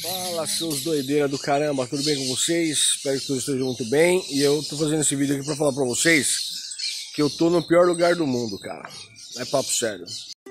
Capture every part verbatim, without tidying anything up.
Fala, seus doideiras do caramba, tudo bem com vocês? Espero que todos estejam muito bem. E eu tô fazendo esse vídeo aqui pra falar pra vocês que eu tô no pior lugar do mundo, cara. É papo sério.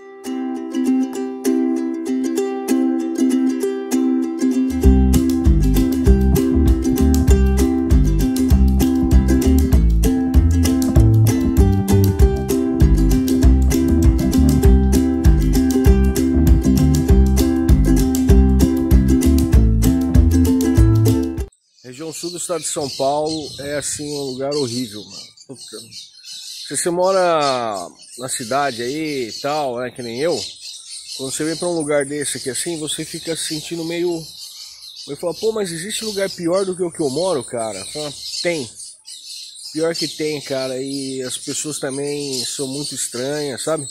Região sul do estado de São Paulo é assim um lugar horrível, mano. Puta. Se você mora na cidade aí e tal, né, que nem eu, quando você vem pra um lugar desse aqui assim, você fica se sentindo meio... Eu falo, pô, mas existe lugar pior do que o que eu moro, cara? Falo, tem. Pior que tem, cara, e as pessoas também são muito estranhas, sabe?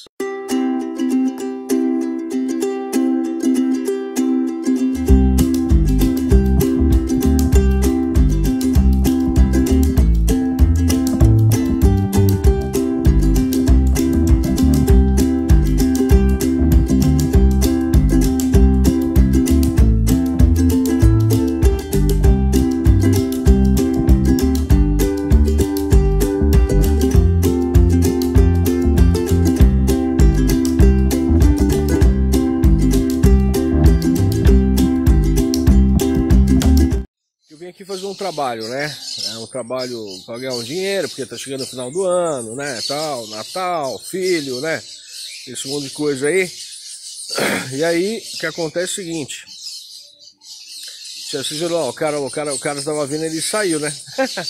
Aqui fazer um trabalho, né? É um trabalho para ganhar um dinheiro, porque tá chegando o final do ano, né? Tal, Natal, filho, né? Esse monte de coisa aí. E aí, o que acontece é o seguinte. Você viu lá, o cara, o cara, o cara estava vindo, ele saiu, né?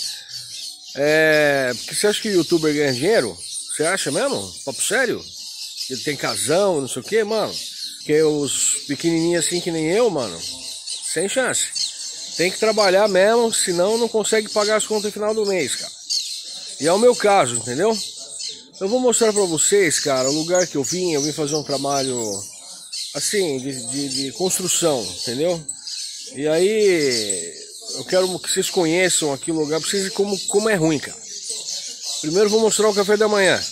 É, porque você acha que o youtuber ganha dinheiro? Você acha mesmo? Papo sério? Ele tem casão, não sei o que, mano. Porque os pequenininhos assim que nem eu, mano, sem chance. Tem que trabalhar mesmo, senão não consegue pagar as contas no final do mês, cara. E é o meu caso, entendeu? Eu vou mostrar pra vocês, cara, o lugar que eu vim. Eu vim fazer um trabalho, assim, de, de, de construção, entendeu? E aí, eu quero que vocês conheçam aqui o lugar, pra vocês verem como, como é ruim, cara. Primeiro eu vou mostrar o café da manhã.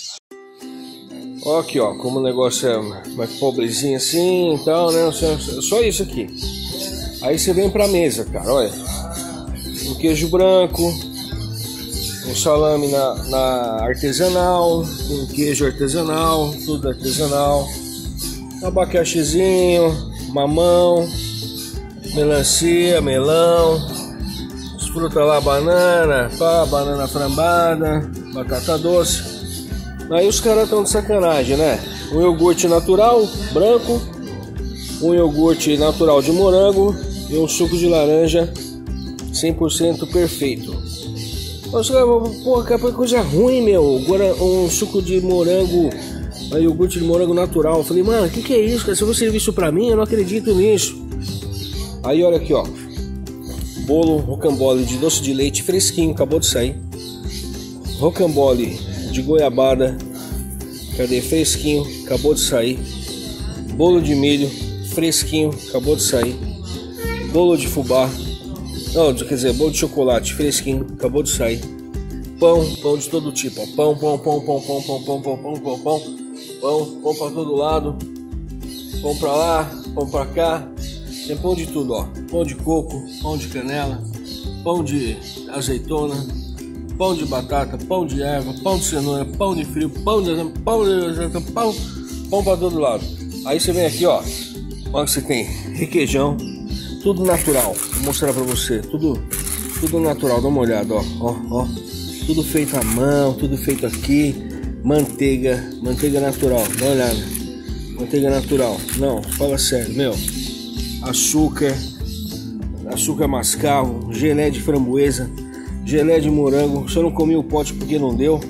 Ó aqui, ó, como o negócio é mais pobrezinho assim e tal, né? Só isso aqui. Aí você vem pra mesa, cara, olha. Um queijo branco, um salame na, na artesanal, um queijo artesanal, tudo artesanal. Um abacaxizinho, mamão, melancia, melão, as frutas lá, banana, pá, banana frambada, batata doce. Aí os caras estão de sacanagem, né? Um iogurte natural, branco, um iogurte natural de morango e um suco de laranja cem por cento perfeito. Nossa, porra, que coisa ruim, meu. Agora um suco de morango, um iogurte de morango natural. Eu falei, mano, o que, que é isso, cara? Se você servir isso pra mim, eu não acredito nisso. Aí olha aqui, ó. Bolo rocambole de doce de leite fresquinho, acabou de sair. Rocambole de goiabada, cadê? Fresquinho, acabou de sair. Bolo de milho fresquinho, acabou de sair. Bolo de fubá, não, quer dizer, bolo de chocolate fresquinho, acabou de sair. Pão, pão de todo tipo, ó. Pão, pão, pão, pão, pão, pão, pão, pão, pão, pão, pão, pão, pão pra todo lado. Pão pra lá, pão pra cá. Tem pão de tudo, ó. Pão de coco, pão de canela, pão de azeitona, pão de batata, pão de erva, pão de cenoura, pão de frio, pão de pão de pão, pão pra todo lado. Aí você vem aqui, ó. Olha que você tem requeijão. Tudo natural, vou mostrar pra você, tudo, tudo natural, dá uma olhada, ó, ó, ó, tudo feito à mão, tudo feito aqui, manteiga, manteiga natural, dá uma olhada, manteiga natural, não, fala sério, meu, açúcar, açúcar mascavo, gelé de framboesa, gelé de morango, só não comi o pote porque não deu.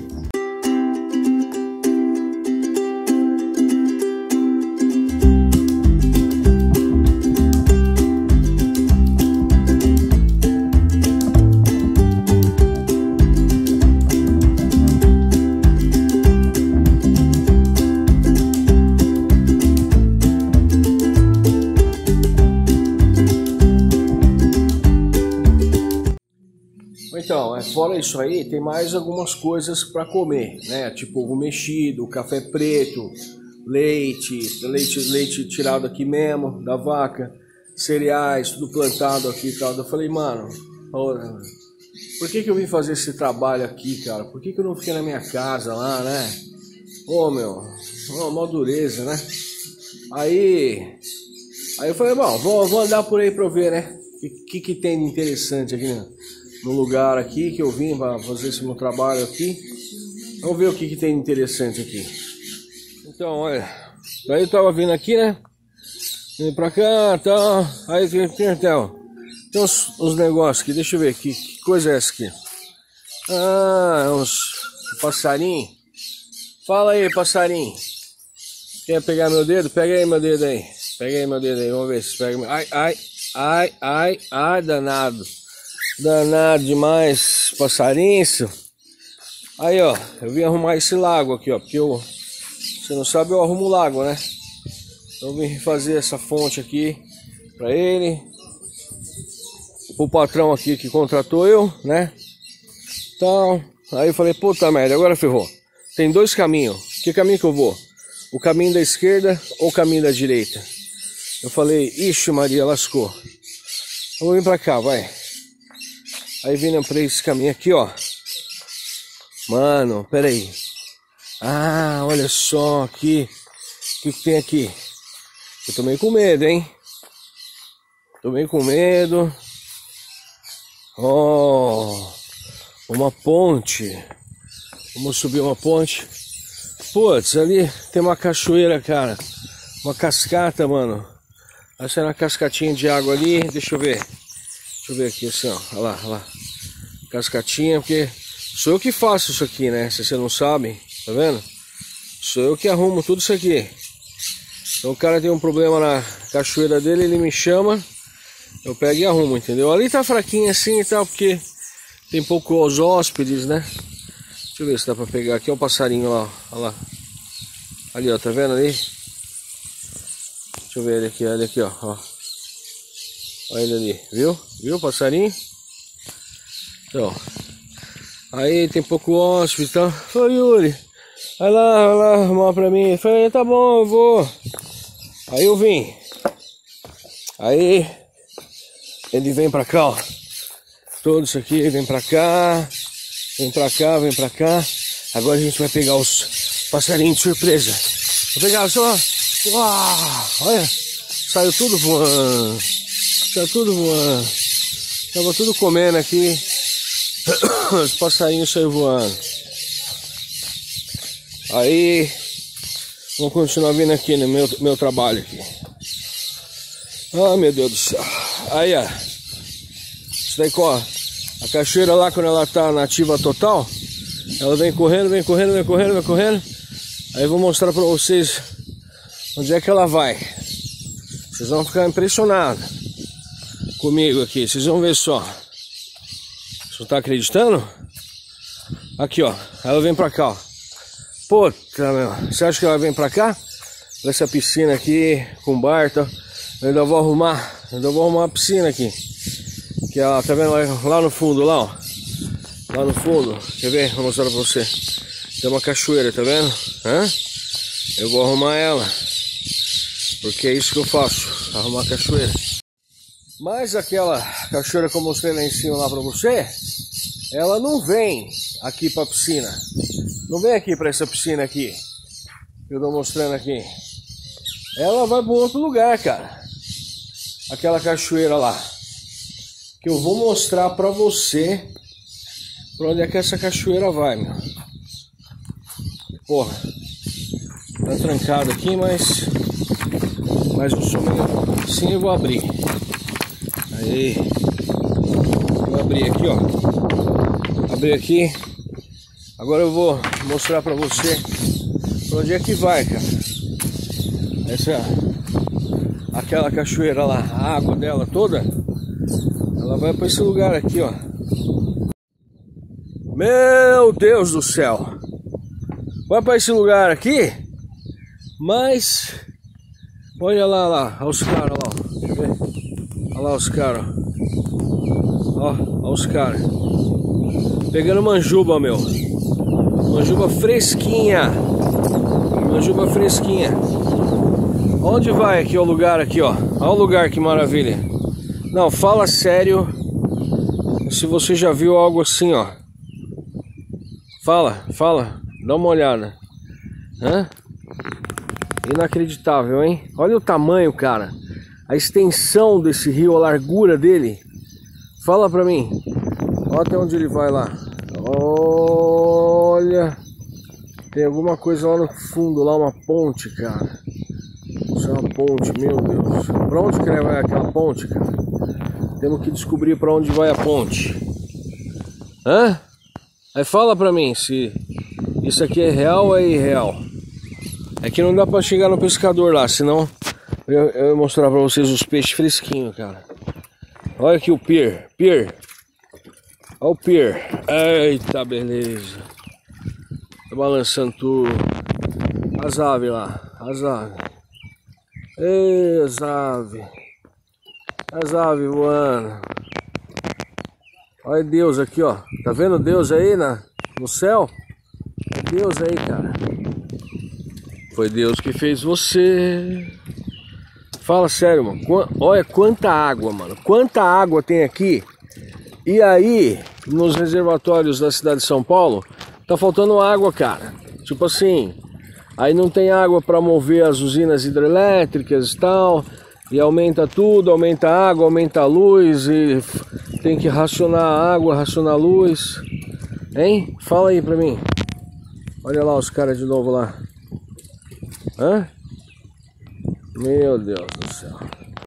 Então, é, fora isso aí, tem mais algumas coisas para comer, né? Tipo ovo mexido, café preto, leite, leite, leite tirado aqui mesmo, da vaca, cereais, tudo plantado aqui e tal. Eu falei, mano, por que que eu vim fazer esse trabalho aqui, cara? Por que que eu não fiquei na minha casa lá, né? Ô, meu, uma mó dureza, né? Aí, aí eu falei, bom, vou, vou andar por aí pra eu ver, né? O que, que que tem de interessante aqui, né? No lugar aqui que eu vim pra fazer esse meu trabalho aqui. Vamos ver o que que tem de interessante aqui. Então, olha, daí eu tava vindo aqui, né? Vim pra cá e tal. Aí tem, tem, tem, tem uns, uns negócios aqui, deixa eu ver aqui. Que coisa é essa aqui? Ah, uns passarinhos. Fala aí, passarinho. Quer pegar meu dedo? Pega aí meu dedo aí. Pega aí meu dedo aí, vamos ver se pega. Ai, ai, ai, ai, ai, danado. Danado demais, passarinho. Aí, ó, eu vim arrumar esse lago aqui, ó, porque eu, você não sabe, eu arrumo o lago, né? Então eu vim fazer essa fonte aqui pra ele, o patrão aqui que contratou eu, né? Então, aí eu falei, puta merda, agora ferrou. Tem dois caminhos. Que caminho que eu vou? O caminho da esquerda ou o caminho da direita? Eu falei, ixi Maria, lascou. Eu vou vir pra cá, vai. Aí vindo pra esse caminho aqui, ó. Mano, pera aí. Ah, olha só aqui. O que que tem aqui? Eu tô meio com medo, hein? Tô meio com medo. Oh, uma ponte. Vamos subir uma ponte. Putz, ali tem uma cachoeira, cara. Uma cascata, mano. Essa é uma cascatinha de água ali. Deixa eu ver. Deixa eu ver aqui assim, ó. Olha lá, olha lá. Cascatinha, porque sou eu que faço isso aqui, né? Se você não sabe, tá vendo? Sou eu que arrumo tudo isso aqui. Então o cara tem um problema na cachoeira dele, ele me chama, eu pego e arrumo, entendeu? Ali tá fraquinho assim e tal, porque tem poucos hóspedes, né? Deixa eu ver se dá pra pegar. Aqui é um passarinho lá, olha lá. Ali, ó, tá vendo ali? Deixa eu ver ele aqui, olha aqui, ó. ó. Olha ele ali, viu? Viu o passarinho? Então, aí tem pouco hóspede e tal. Ô Yuri, vai lá, vai lá arrumar pra mim. Eu falei, tá bom, eu vou. Aí eu vim. Aí ele vem pra cá, ó. Todo isso aqui, vem pra cá. Vem pra cá, vem pra cá. Agora a gente vai pegar os passarinhos de surpresa. Vou pegar só. Uau, olha, saiu tudo voando. Saiu tudo voando. Tava tudo comendo aqui. Os passarinhos saíram voando. Aí vamos continuar vindo aqui no meu, meu trabalho aqui. Ah, meu Deus do céu. Aí, ó. Isso daí corre. A cachoeira lá, quando ela tá na ativa total, ela vem correndo, vem correndo, vem correndo, vem correndo. Aí eu vou mostrar pra vocês onde é que ela vai. Vocês vão ficar impressionados comigo aqui. Vocês vão ver só. Você tá acreditando? Aqui, ó. Ela vem pra cá, ó. Puta, meu. Você acha que ela vem pra cá? Essa piscina aqui, com bar, tá? Eu ainda vou arrumar. Eu ainda vou arrumar uma piscina aqui. Que ela, tá vendo lá, lá no fundo, lá, ó. Lá no fundo. Quer ver? Vou mostrar pra você. Tem uma cachoeira, tá vendo? Hã? Eu vou arrumar ela. Porque é isso que eu faço. Arrumar a cachoeira. Mas aquela cachoeira que eu mostrei lá em cima lá pra você, ela não vem aqui pra piscina. Não vem aqui pra essa piscina aqui que eu tô mostrando aqui. Ela vai pra outro lugar, cara. Aquela cachoeira lá. Que eu vou mostrar pra você pra onde é que essa cachoeira vai, meu. Porra. Tá trancado aqui, mas... Mas eu sou melhor. Sim, eu vou abrir. Aí, vou abrir aqui, ó. Abrir aqui. Agora eu vou mostrar pra você pra onde é que vai, cara. Essa, aquela cachoeira lá, a água dela toda, ela vai pra esse lugar aqui, ó. Meu Deus do céu. Vai pra esse lugar aqui, mas... Olha lá, lá, olha os caras lá, ó. Deixa eu ver. Olha lá os caras, ó. Olha os caras. Pegando manjuba, meu. Manjuba fresquinha. Manjuba fresquinha. Onde vai aqui o lugar aqui, ó? Olha o lugar, que maravilha. Não, fala sério. Se você já viu algo assim, ó. Fala, fala. Dá uma olhada. Hã? Inacreditável, hein? Olha o tamanho, cara. A extensão desse rio, a largura dele. Fala pra mim. Olha até onde ele vai lá. Olha. Tem alguma coisa lá no fundo, lá uma ponte, cara. Isso é uma ponte, meu Deus. Pra onde que vai aquela ponte, cara? Temos que descobrir pra onde vai a ponte. Hã? Aí fala pra mim se isso aqui é real ou é irreal. É que não dá pra chegar no pescador lá, senão eu, eu ia mostrar pra vocês os peixes fresquinhos, cara. Olha aqui o pier, pier. Olha o pier. Eita, beleza. Tá balançando tudo. As aves lá, as aves. Ei, as aves. As aves voando. Olha Deus aqui, ó. Tá vendo Deus aí na, no céu? É Deus aí, cara. Foi Deus que fez você. Fala sério, mano. Olha quanta água, mano. Quanta água tem aqui. E aí, nos reservatórios da cidade de São Paulo, tá faltando água, cara. Tipo assim, aí não tem água para mover as usinas hidrelétricas e tal. E aumenta tudo, aumenta a água, aumenta a luz. E tem que racionar a água, racionar a luz. Hein? Fala aí pra mim. Olha lá os caras de novo lá. Hã? Meu Deus do céu.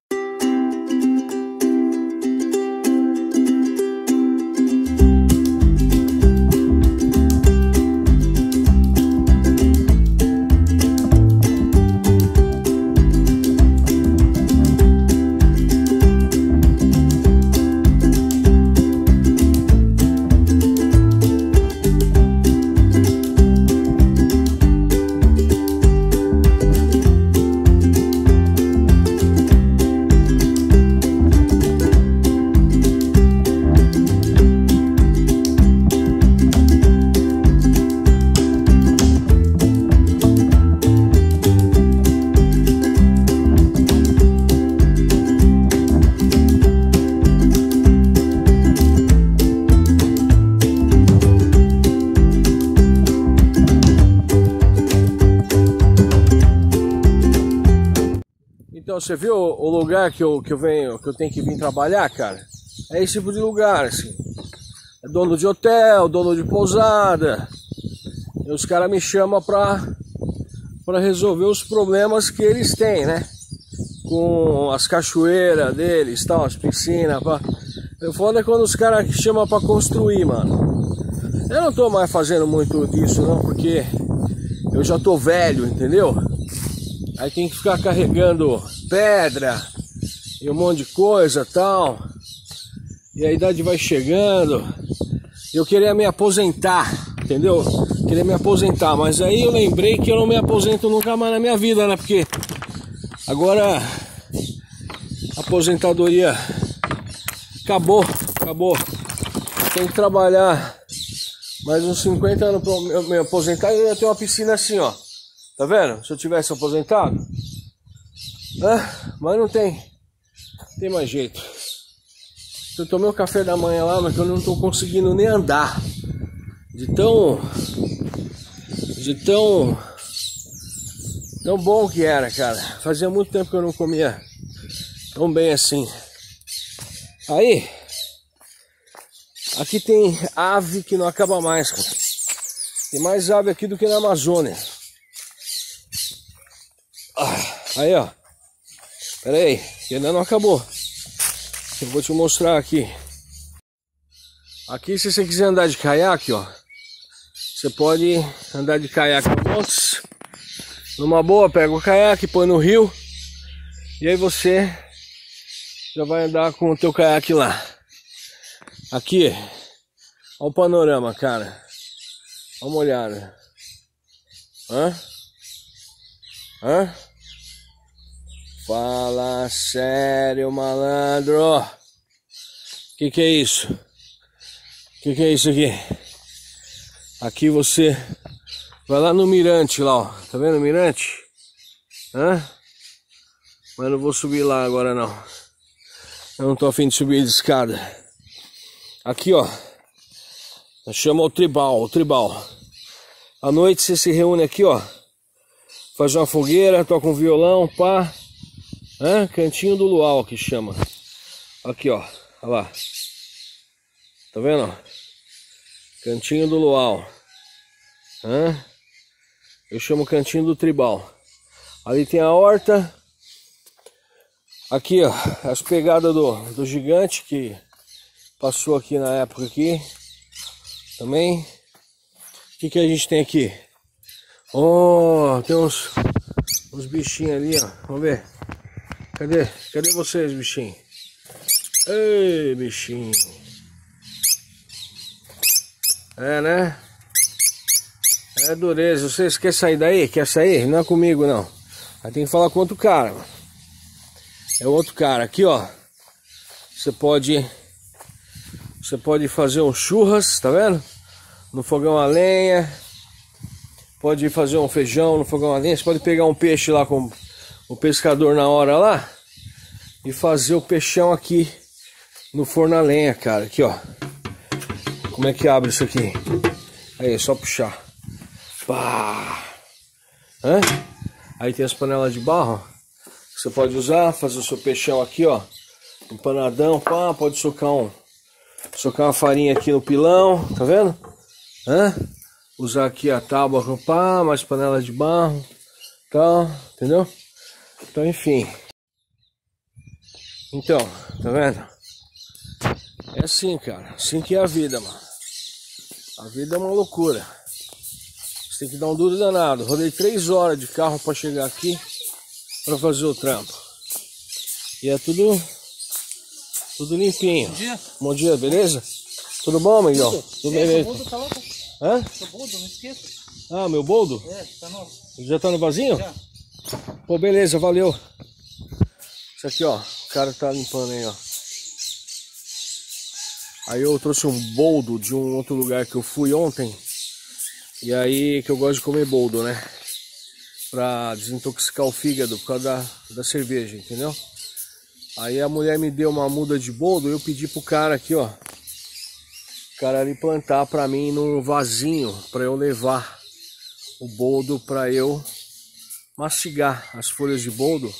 Então, você viu o lugar que eu, que eu venho, que eu tenho que vir trabalhar, cara? É esse tipo de lugar, assim. É dono de hotel, dono de pousada. E os caras me chamam pra, pra resolver os problemas que eles têm, né? Com as cachoeiras deles, tal, as piscinas. Pá. O foda é quando os caras chamam pra construir, mano. Eu não tô mais fazendo muito disso, não, porque eu já tô velho, entendeu? Aí tem que ficar carregando pedra e um monte de coisa tal. E a idade vai chegando. Eu queria me aposentar, entendeu? Queria me aposentar, mas aí eu lembrei que eu não me aposento nunca mais na minha vida, né? Porque agora a aposentadoria acabou, acabou. Tem que trabalhar mais uns cinquenta anos para eu me aposentar e eu ia ter uma piscina assim, ó. Tá vendo? Se eu tivesse aposentado. Ah, mas não tem. Tem mais jeito. Eu tomei o café da manhã lá, mas eu não tô conseguindo nem andar. De tão... De tão... Tão bom que era, cara. Fazia muito tempo que eu não comia tão bem assim. Aí... Aqui tem ave que não acaba mais, cara. Tem mais ave aqui do que na Amazônia. Ah, aí, ó. Pera aí, que ainda não acabou. Eu vou te mostrar aqui. Aqui, se você quiser andar de caiaque, ó, você pode andar de caiaque no montes. Numa boa, pega o caiaque, põe no rio. E aí você já vai andar com o teu caiaque lá. Aqui, olha o panorama, cara. Dá uma olhada. Hã? Hã? Fala sério, malandro. Que que é isso? Que que é isso aqui? Aqui você vai lá no mirante lá, ó. Tá vendo o mirante? Hã? Mas não vou subir lá agora não. Eu não tô afim de subir de escada. Aqui, ó. Chama o tribal, o tribal. À noite você se reúne aqui, ó. Faz uma fogueira, toca um violão, pá. Hã? Cantinho do luau que chama. Aqui, ó. Olha lá. Tá vendo? Cantinho do luau. Hã? Eu chamo cantinho do tribal. Ali tem a horta. Aqui, ó. As pegadas do, do gigante que passou aqui na época aqui. Também. O que que a gente tem aqui? Oh, tem uns, uns bichinhos ali, ó. Vamos ver. Cadê? Cadê vocês, bichinho? Ei, bichinho. É, né? É dureza. Vocês querem sair daí? Quer sair? Não é comigo, não. Aí tem que falar com outro cara. É outro cara. Aqui, ó. Você pode... Você pode fazer um churras, tá vendo? No fogão a lenha. Pode fazer um feijão no fogão a lenha. Você pode pegar um peixe lá com o pescador na hora lá. E fazer o peixão aqui no forno a lenha, cara. Aqui, ó. Como é que abre isso aqui? Aí, é só puxar. Pá. Hã? Aí tem as panelas de barro. Você pode usar, fazer o seu peixão aqui, ó. Empanadão, pá. Pode socar um... Socar uma farinha aqui no pilão, tá vendo? Hã? Usar aqui a tábua com pá, mais panela de barro, tal, entendeu? Então, enfim. Então, tá vendo? É assim, cara. Assim que é a vida, mano. A vida é uma loucura. Você tem que dar um duro danado. Rodei três horas de carro pra chegar aqui pra fazer o trampo. E é tudo... Tudo limpinho. Bom dia. Bom dia, beleza? Tudo bom, Miguel? Tudo, Tudo é, beleza? Boldo tá lá, tá? Hã? Seu boldo, não esqueça. Ah, meu boldo? É, tá novo. Já tá no vasinho? Já. Pô, beleza, valeu. Isso aqui, ó. O cara tá limpando aí, ó. Aí eu trouxe um boldo de um outro lugar que eu fui ontem. E aí que eu gosto de comer boldo, né? Pra desintoxicar o fígado por causa da, da cerveja, entendeu? Aí a mulher me deu uma muda de boldo, eu pedi pro cara aqui, ó. O cara ali plantar pra mim num vasinho, pra eu levar o boldo pra eu mastigar as folhas de boldo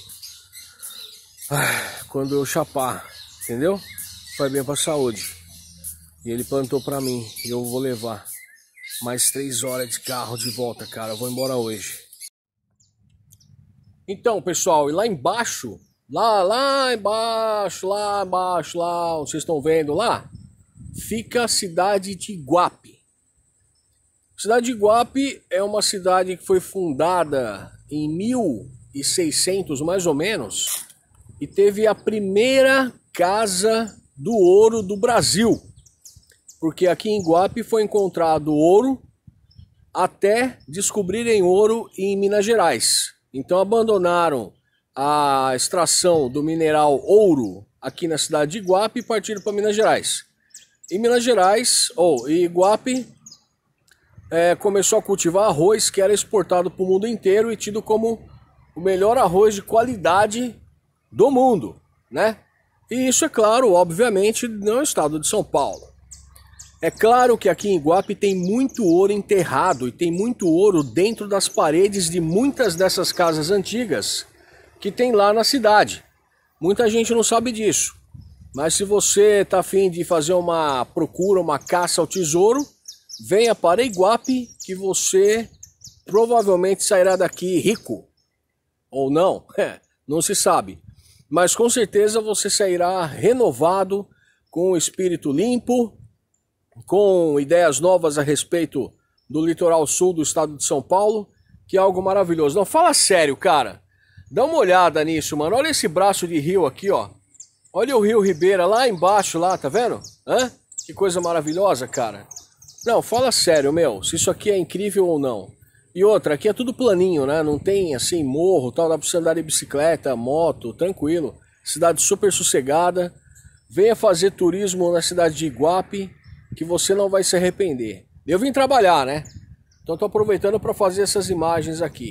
quando eu chapar, entendeu? Faz bem pra saúde. E ele plantou pra mim e eu vou levar mais três horas de carro de volta, cara. Eu vou embora hoje. Então, pessoal, e lá embaixo... Lá, lá embaixo, lá embaixo, lá, onde vocês estão vendo lá, fica a cidade de Iguape. A cidade de Iguape é uma cidade que foi fundada em mil e seiscentos, mais ou menos, e teve a primeira casa do ouro do Brasil. Porque aqui em Iguape foi encontrado ouro até descobrirem ouro em Minas Gerais. Então abandonaram a extração do mineral ouro aqui na cidade de Iguape e partiram para Minas Gerais. Em Minas Gerais, ou em Iguape, é, começou a cultivar arroz que era exportado para o mundo inteiro e tido como o melhor arroz de qualidade do mundo, né? E isso é claro, obviamente, no estado de São Paulo. É claro que aqui em Iguape tem muito ouro enterrado e tem muito ouro dentro das paredes de muitas dessas casas antigas que tem lá na cidade. Muita gente não sabe disso. Mas se você está afim de fazer uma procura, uma caça ao tesouro, venha para Iguape que você provavelmente sairá daqui rico. Ou não, não se sabe. Mas com certeza você sairá renovado, com o espírito limpo, com ideias novas a respeito do litoral sul do estado de São Paulo, que é algo maravilhoso. Não, fala sério, cara. Dá uma olhada nisso, mano. Olha esse braço de rio aqui, ó. Olha o Rio Ribeira lá embaixo, lá, tá vendo? Hã? Que coisa maravilhosa, cara. Não, fala sério, meu. Se isso aqui é incrível ou não. E outra, aqui é tudo planinho, né? Não tem, assim, morro, tal. Dá pra você andar de bicicleta, moto, tranquilo. Cidade super sossegada. Venha fazer turismo na cidade de Iguape, que você não vai se arrepender. Eu vim trabalhar, né? Então tô aproveitando para fazer essas imagens aqui.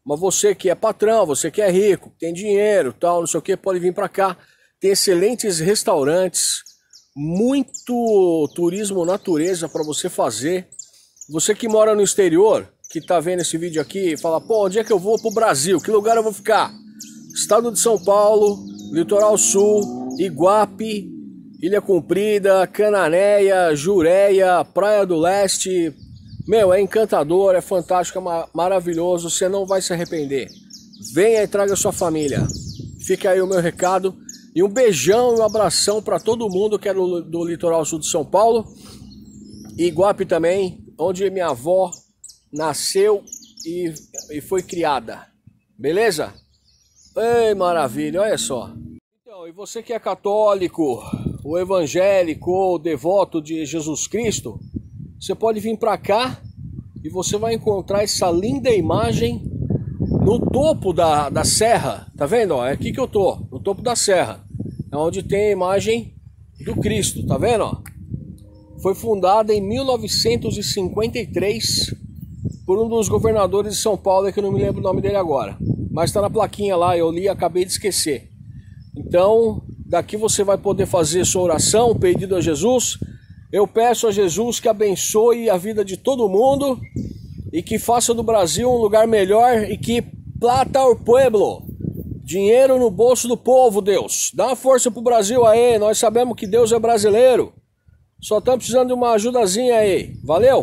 Mas você que é patrão, você que é rico, tem dinheiro, tal, não sei o que, pode vir para cá. Tem excelentes restaurantes, muito turismo natureza para você fazer. Você que mora no exterior, que tá vendo esse vídeo aqui, fala, pô, onde é que eu vou pro Brasil? Que lugar eu vou ficar? Estado de São Paulo, Litoral Sul, Iguape, Ilha Comprida, Cananéia, Jureia, Praia do Leste. Meu, é encantador, é fantástico, é ma maravilhoso, você não vai se arrepender. Venha e traga sua família. Fica aí o meu recado. E um beijão e um abração para todo mundo que é do, do Litoral Sul de São Paulo. E Iguape também, onde minha avó nasceu e, e foi criada. Beleza? Ei, maravilha, olha só. Então, e você que é católico, ou evangélico, ou devoto de Jesus Cristo, você pode vir para cá e você vai encontrar essa linda imagem no topo da, da serra. Tá vendo? Ó, é aqui que eu tô, no topo da serra. É onde tem a imagem do Cristo, tá vendo? Ó? Foi fundada em mil novecentos e cinquenta e três por um dos governadores de São Paulo, que eu não me lembro o nome dele agora. Mas tá na plaquinha lá, eu li e acabei de esquecer. Então, daqui você vai poder fazer sua oração, pedido a Jesus. Eu peço a Jesus que abençoe a vida de todo mundo e que faça do Brasil um lugar melhor e que plata ao pueblo. Dinheiro no bolso do povo, Deus. Dá uma força pro Brasil aí, nós sabemos que Deus é brasileiro. Só estamos precisando de uma ajudazinha aí. Valeu?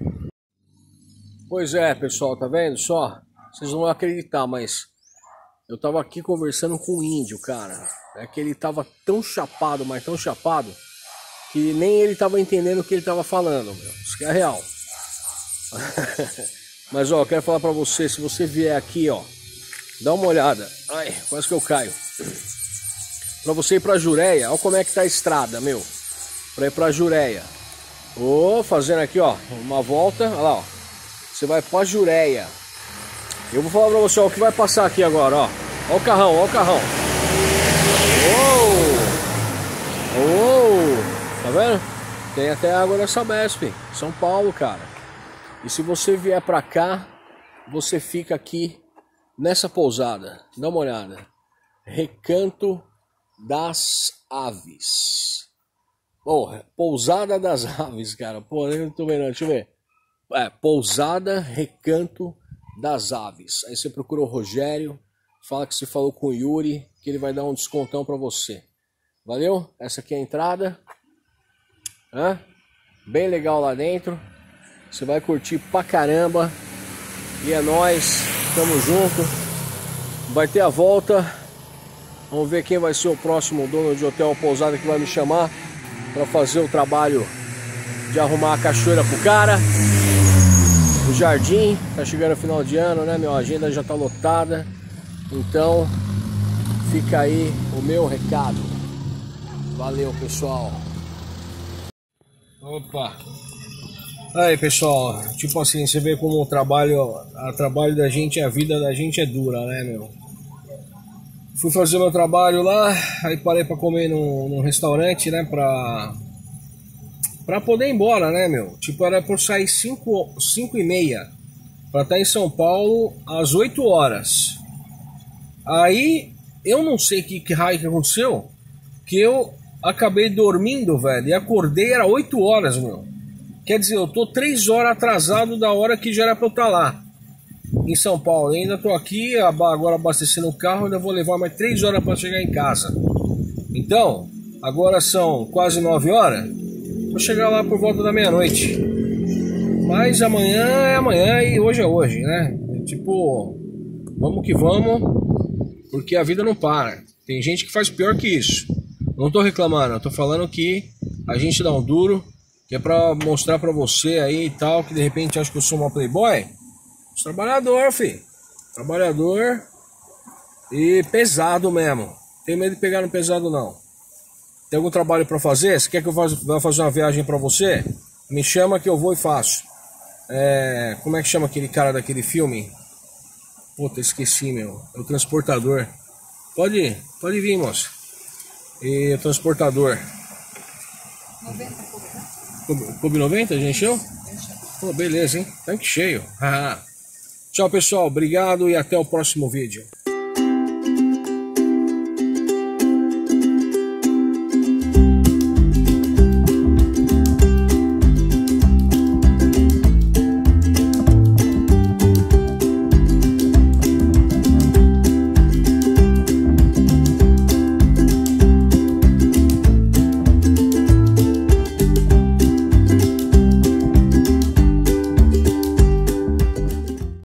Pois é, pessoal, tá vendo só? Vocês não vão acreditar, mas eu tava aqui conversando com um índio, cara. É que ele tava tão chapado, mas tão chapado, que nem ele tava entendendo o que ele tava falando, meu. Isso que é real. Mas ó, eu quero falar pra você, se você vier aqui, ó, dá uma olhada. Ai, quase que eu caio. Pra você ir pra Jureia, olha como é que tá a estrada, meu. Pra ir pra Jureia. Ô, fazendo aqui, ó, uma volta, olha lá, ó. Você vai pra Jureia. Eu vou falar pra você, ó, o que vai passar aqui agora, ó. Ó o carrão, ó o carrão. Uou! Uou! Tá vendo? Tem até água nessa Sabesp, São Paulo, cara. E se você vier pra cá, você fica aqui nessa pousada. Dá uma olhada. Recanto das Aves. Oh, Pousada das Aves, cara. Pô, eu não tô vendo, deixa eu ver. É, Pousada Recanto das Aves. Aí você procura o Rogério, fala que você falou com o Yuri, que ele vai dar um descontão pra você. Valeu? Essa aqui é a entrada. Hã? Bem legal lá dentro. Você vai curtir pra caramba. E é nóis. Tamo junto. Vai ter a volta. Vamos ver quem vai ser o próximo dono de hotel ou pousada que vai me chamar pra fazer o trabalho de arrumar a cachoeira pro cara. O jardim, tá chegando o final de ano, né? Minha agenda já tá lotada. Então, fica aí o meu recado. Valeu, pessoal. Opa. Aí, pessoal, tipo assim, você vê como o trabalho, o trabalho da gente, a vida da gente é dura, né, meu? Fui fazer meu trabalho lá, aí parei pra comer num, num restaurante, né, pra... Pra poder ir embora, né, meu? Tipo, era por sair cinco e meia pra estar em São Paulo às oito horas. Aí, eu não sei que, que raio que aconteceu, que eu acabei dormindo, velho, e acordei, era oito horas, meu. Quer dizer, eu tô três horas atrasado da hora que já era pra eu estar lá, em São Paulo. Eu ainda tô aqui, agora abastecendo o carro, ainda vou levar mais três horas pra chegar em casa. Então, agora são quase nove horas. Vou chegar lá por volta da meia-noite. Mas amanhã é amanhã e hoje é hoje, né? Tipo, vamos que vamos, porque a vida não para. Tem gente que faz pior que isso. Não tô reclamando, eu tô falando que a gente dá um duro, que é pra mostrar pra você aí e tal, que de repente acha que eu sou uma playboy. Sou trabalhador, filho. Trabalhador e pesado mesmo. Tem medo de pegar no pesado, não. Tem algum trabalho pra fazer? Você quer que eu vá fazer uma viagem pra você? Me chama que eu vou e faço. É, como é que chama aquele cara daquele filme? Puta, esqueci, meu. É o transportador. Pode ir, pode vir, moça. E o transportador. noventa, Coube noventa, já encheu? Pô, beleza, hein? Tanque cheio. Ah, Tchau, pessoal. Obrigado e até o próximo vídeo.